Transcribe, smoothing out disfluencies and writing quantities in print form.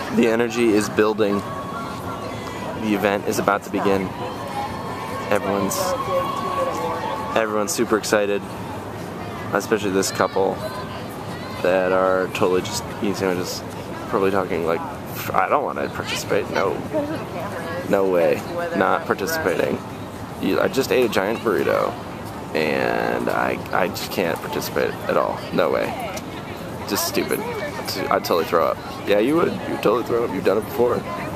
The energy is building. The event is about to begin. Everyone's super excited, especially this couple that are totally just eating sandwiches, probably talking like, I don't want to participate. No way, not participating. I just ate a giant burrito, and I just can't participate at all. No way. Just stupid. I'd totally throw up. Yeah, you would. You'd totally throw up. You've done it before.